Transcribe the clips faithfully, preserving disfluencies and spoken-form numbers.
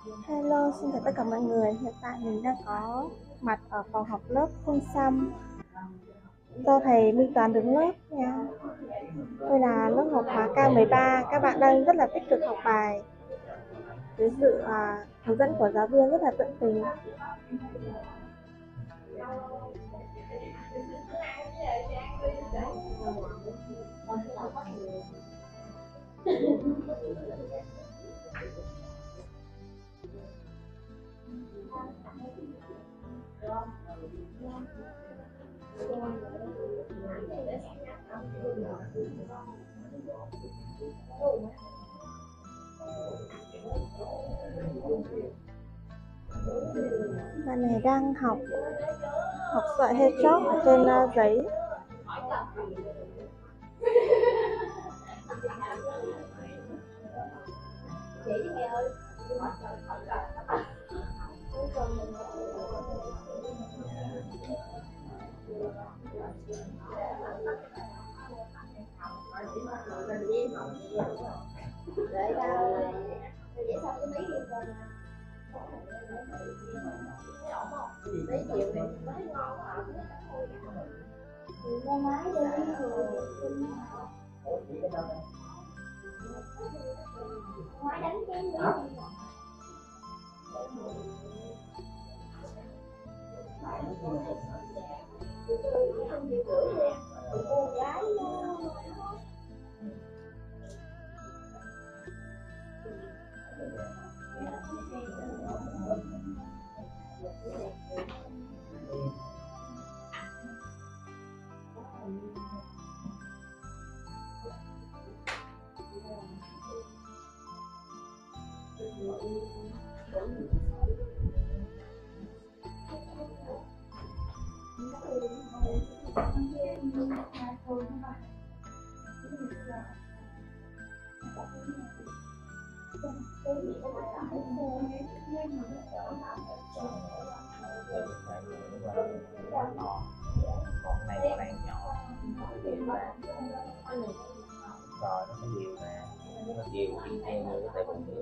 Hello, xin chào tất cả mọi người. Hiện tại mình đang có mặt ở phòng học lớp Phương Xăm do thầy Minh Toàn đứng lớp nha. Đây là lớp học hóa K mười ba. Các bạn đang rất là tích cực học bài dưới sự à, hướng dẫn của giáo viên rất là tận tình. Bạn này đang học học sợi hedgehog ở trên uh, giấy. Còn này con này nhỏ rồi nó phải nhiều nè, nó nhiều đi theo người có thể bụng nữa.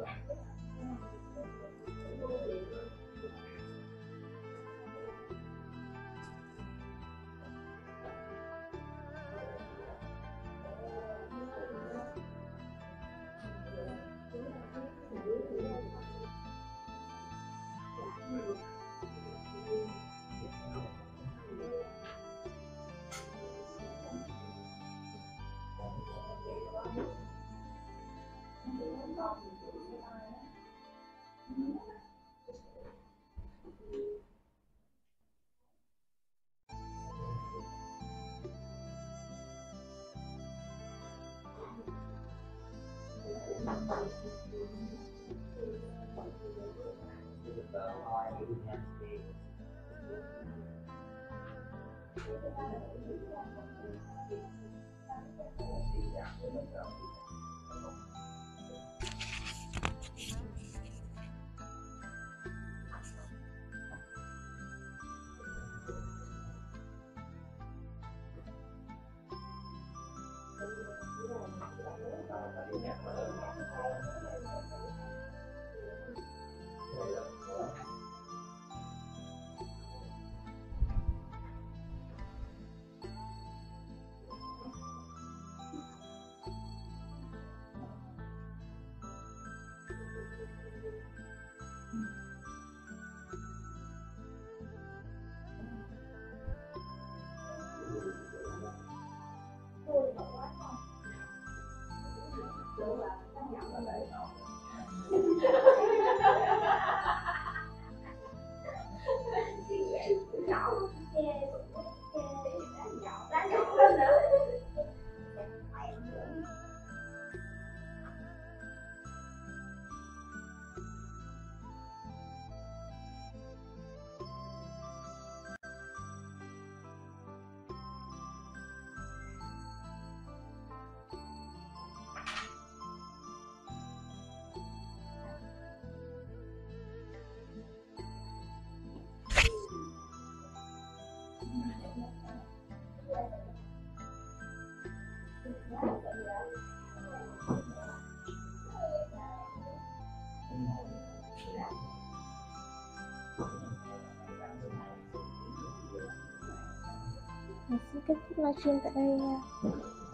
Mình xin kết thúc livestream tại đây nha.